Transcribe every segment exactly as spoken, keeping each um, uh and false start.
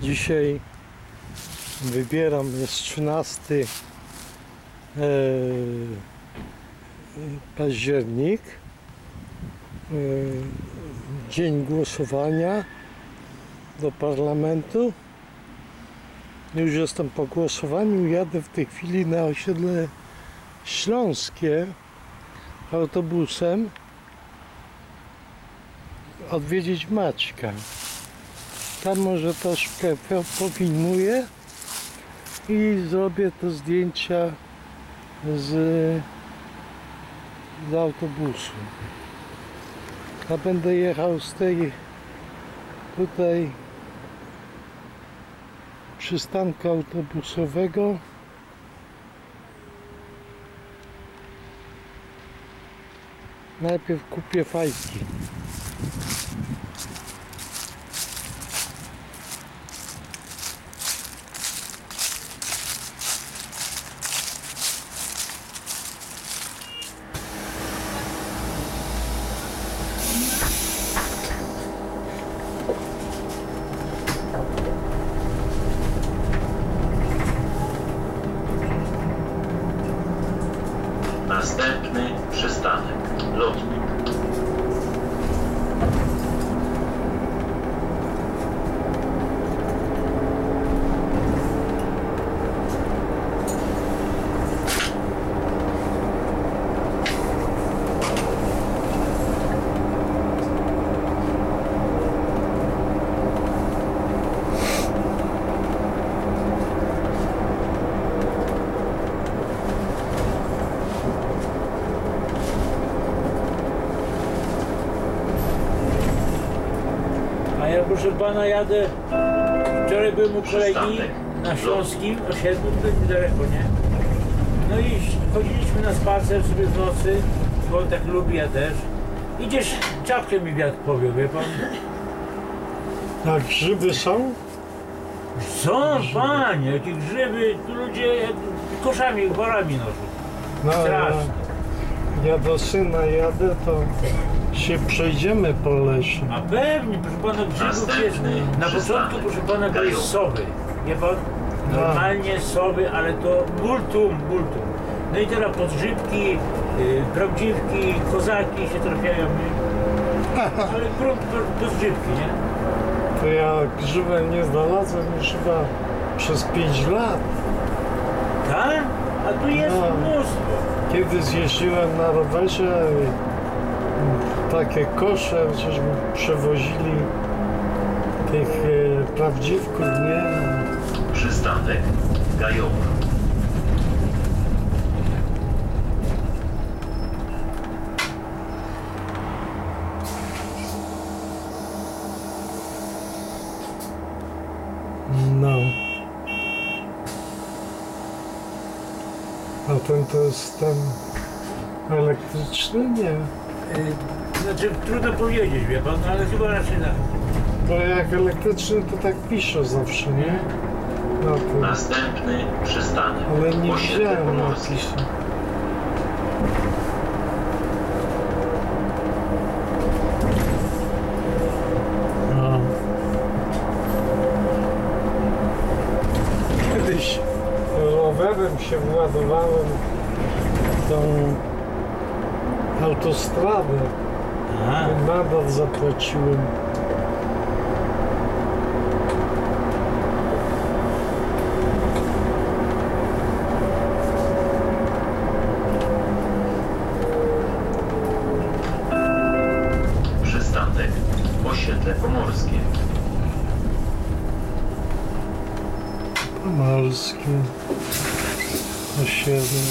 Dzisiaj wybieram, jest trzynasty październik, dzień głosowania do parlamentu. Już jestem po głosowaniu, jadę w tej chwili na osiedle Śląskie autobusem odwiedzić Maćka. Tam może troszkę pofilmuję i zrobię te zdjęcia z, z autobusu. Ja będę jechał z tej tutaj przystanku autobusowego. Najpierw kupię fajki. Następny przystanek lotnik. A ja, proszę pana, jadę. Wczoraj byłem u kolegi na Śląskim osiedlu, to niedaleko, nie? No i chodziliśmy na spacer sobie w nocy, bo on tak lubi, ja też. Idziesz, czapkę mi wiatr powiał, wie pan? A grzyby są? Są, panie, jakie grzyby, tu ludzie jak koszami, worami noszą. No, ja, Straszne. ja do syna jadę, to się przejdziemy po lesie. A pewnie, proszę pana, grzybów jest. Na początku, proszę pana, były sowy. Wie pan? Normalnie sowy, ale to multum, multum. No i teraz podgrzybki, yy, prawdziwki, kozaki się trafiają, nie? Ale grunt do zgrzybki, nie? To ja grzybem nie znalazłem już chyba przez pięć lat. Tak? A tu jest No. mnóstwo. Kiedy zjeździłem na rowerze, takie kosze, żeśmy przewozili tych e, prawdziwków, nie? Przystanek Gajowa. No. A ten to jest ten elektryczny? Nie. Yy, znaczy, trudno powiedzieć, wie pan, ale chyba raczej tak. Bo jak elektryczny to tak pisze zawsze, nie? No to, Następny przystanek ale nie Osiedle widziałem Pomorskie. napisu. No. Kiedyś rowerem się władowałem w tą autostradę. Aha. Nadal zapłaciłem. Przystanek Osiedle Pomorskie. Pomorskie osiedle.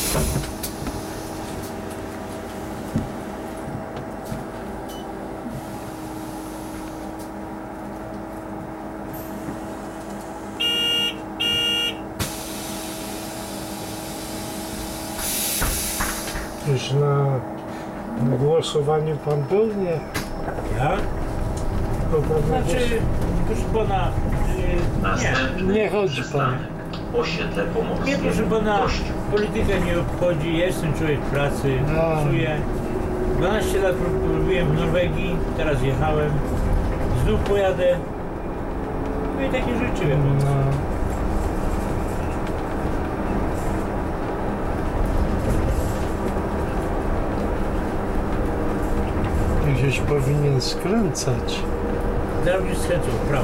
Już na, na głosowaniu pan był? Nie. Ja? To pan Znaczy, proszę pana, yy, nie. Następny Nie chodzi przystanek Osiedle Pomorskie. Nie, proszę pana, Kościół. polityka nie obchodzi, ja jestem człowiek pracy, No. pracuję. dwanaście lat robiłem w Norwegii, teraz jechałem, znów pojadę. lubię takie rzeczy, wie pan. No. Gdzieś powinien skręcać. Zaraz będzie skręcał w prawo.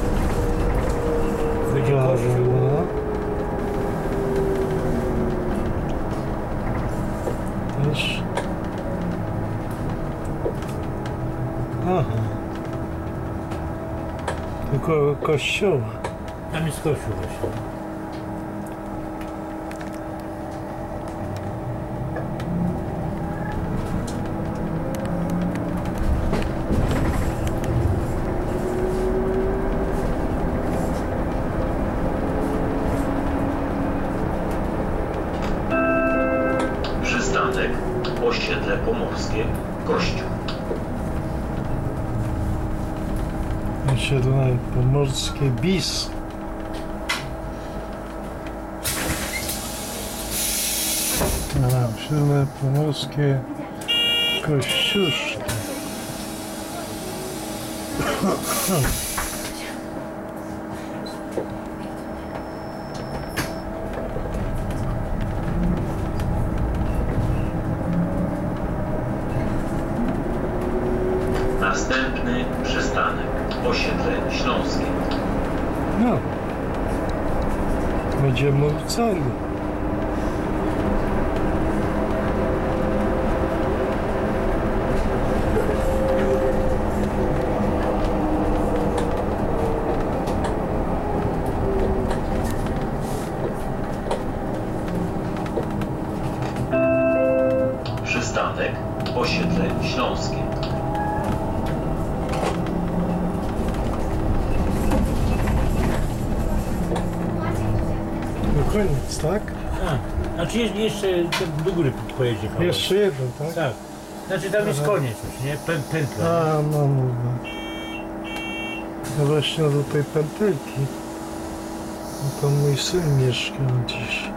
Będzie Prawo, kościół. no. Też. Aha. Tylko kościoła. Tam jest kościół właśnie. Przystanek Osiedle Pomorskie, Kościół. Osiedle Pomorskie bis. A, osiedle Pomorskie Kościuszki. Następny przystanek Osiedle Śląskie. No. Będziemy w celu. Przystanek Osiedle Śląskie. No koniec, tak? A, znaczy jeszcze, jeszcze do góry pojedzie kawałek. Jeszcze jeden, tak? Tak. Znaczy tam jest Aha. koniec już, nie? Pę, pętla. A, no mówię. No właśnie do tej pętelki. No to mój syn mieszka dziś.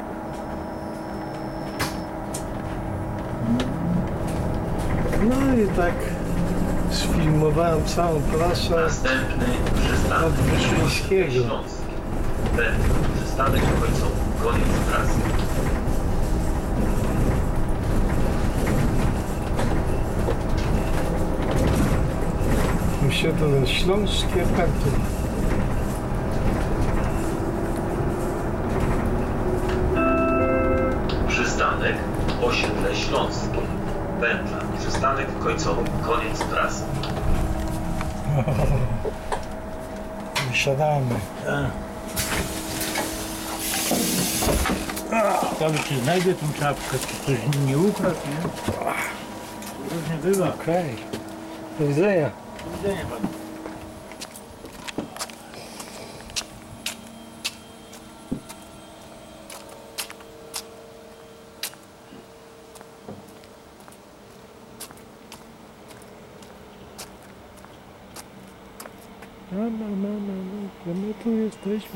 No i tak sfilmowałem całą trasę Następny przystanek od Wyszyńskiego. Śląskie. Węgla. Przystanek końcowy. Koniec trasy. Osiedle Śląskie Pętle. Przystanek Osiedle Śląskie. Węgla. Przystanek końcowy. Koniec trasy. Wysiadamy. Ciekawe, czy znajdę tą czapkę, czy ktoś nie ukradł, nie? Różnie bywa. Okej. Do widzenia. Do widzenia panu. No, no, no, no, no, my tu jesteśmy.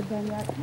Ganiaki?